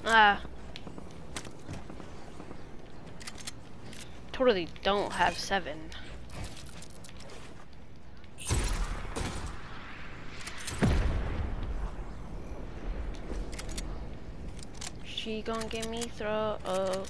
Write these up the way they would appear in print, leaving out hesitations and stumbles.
Totally don't have 7. She gon' get me throw. Oh.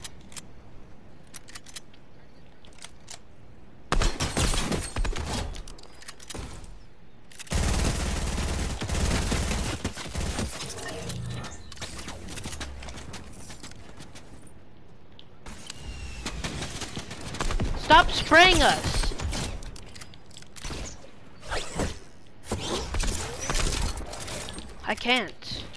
Stop spraying us! I can't.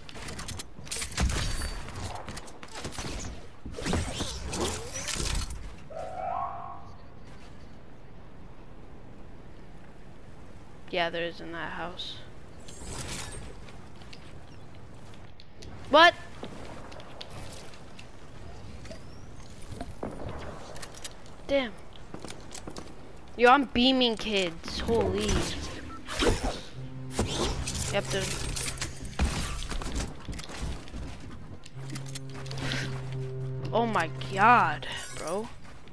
Yeah, there is in that house. What? Damn. Yo, I'm beaming kids. Holy. Yep, there's... Oh my god, bro.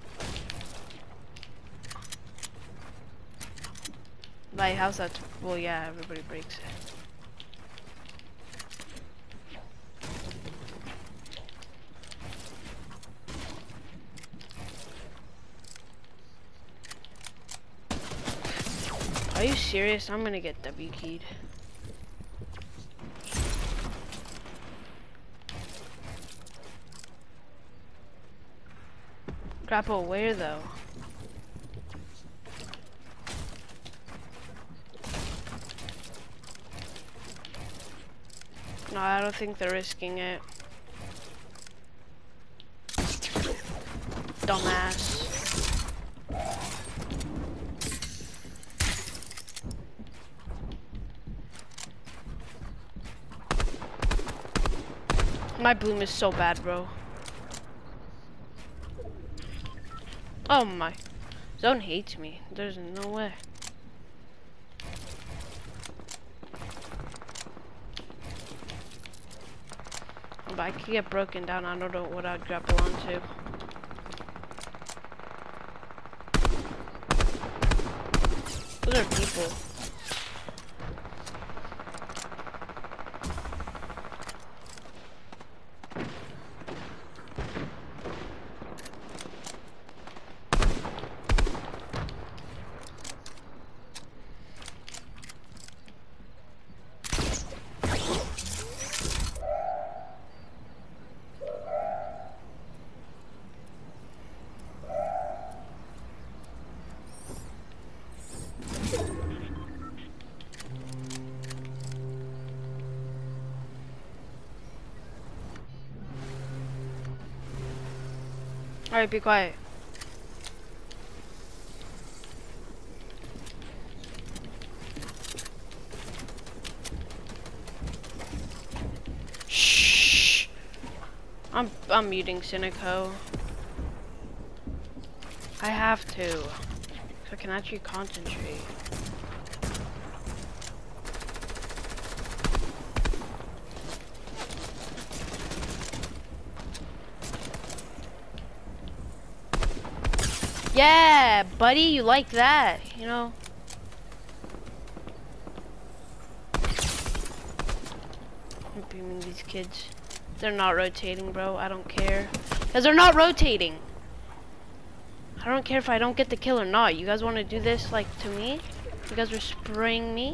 Lighthouse, that's... Well, yeah, everybody breaks it. Are you serious? I'm gonna get W keyed. Grapple, where though? No, I don't think they're risking it. Dumbass. My bloom is so bad, bro. Oh my. Zone hates me. There's no way. But I could get broken down. I don't know what I'd grapple onto. Those are people. Alright, be quiet. Shh. I'm muting Cynico. I have to, so I can actually concentrate. Yeah, buddy, you like that, you know? I'm beaming these kids. They're not rotating, bro. I don't care. Because they're not rotating. I don't care if I don't get the kill or not. You guys want to do this, like, to me? You guys are spraying me?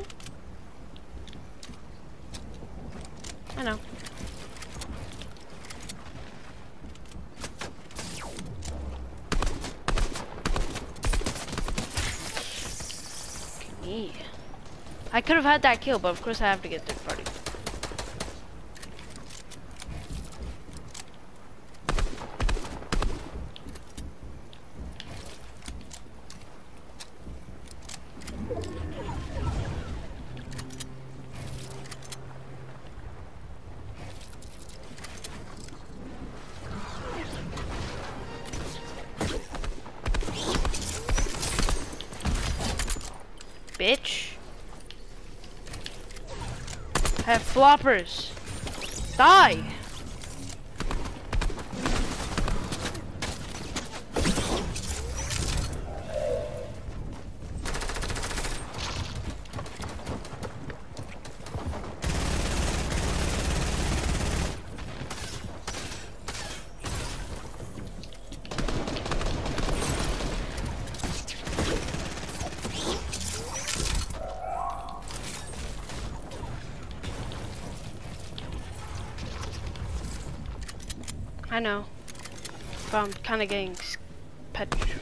I know. I could have had that kill, but of course I have to get third party. Bitch. I have floppers. Die! I know. But I'm kind of getting petrified.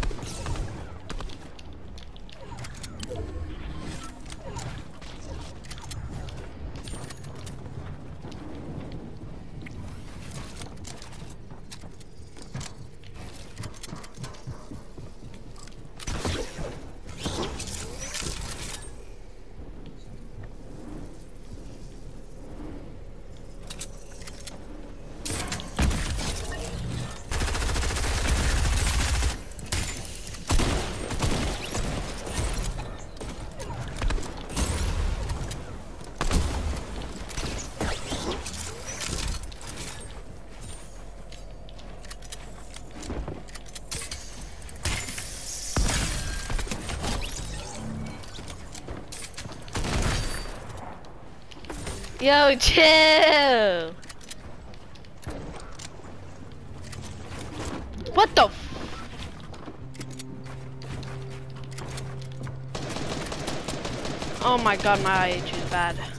Yo, chill! What the f— Oh my god, my IH is bad.